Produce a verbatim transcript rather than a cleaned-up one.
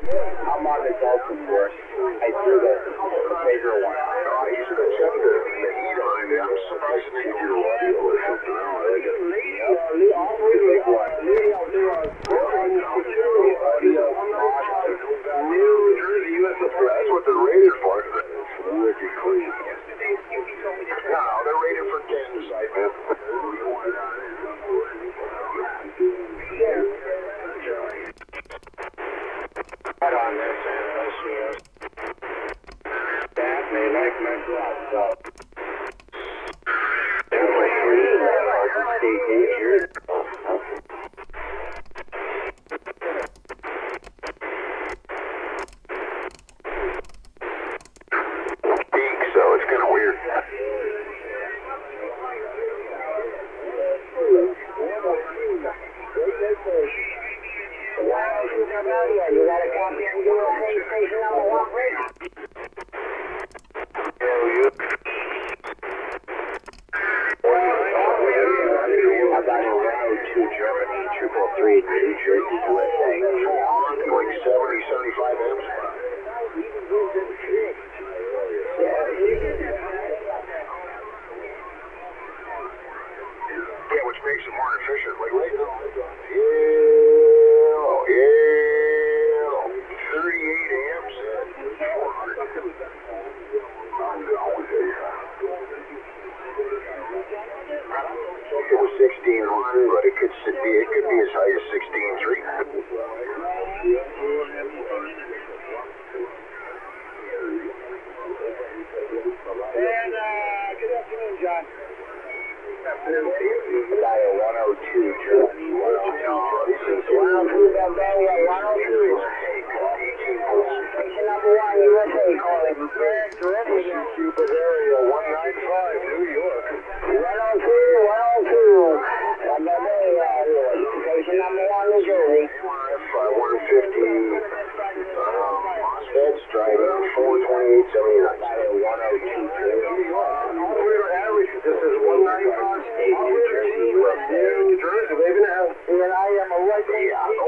I'm on the Delta Force. I threw the bigger one. Oh, he's going to check the, the heat on it. I'm surprised they didn't do a radio or something. I don't know. They didn't. The big one. New Jersey U S S R. That's what they're rated for. Wicked clean. No, they're rated for ten site, man. Right on there, San Francisco. That they like my blood, so. Stay dangerous. Peak, so it's kind of weird. You got a copy of U S A station number one, Rick? I got a round to Germany, triple three, New Jersey, U S A. Like seventy, seventy-five amps. Yeah, which makes it more efficient. Like right now, yeah, yeah, thirty-eight amps at four hundred. It was sixteen one, but it could be it could be as high as sixteen three. And, uh, good afternoon, John. Dial one oh two, Germany, one oh two. one oh two, Bavaria, one oh two. Station number one, U S A, calling. Bavaria, one ninety-five, New York. one oh two, one oh two. Bavaria, station number one, New Jersey. one fifty, um, MOSFETs, driving four twenty-eight seventy-nine. Dial one oh two, Germany. Operator average, this is one ninety-five. Operator New Jersey, they've been out. And I am a right. Yeah,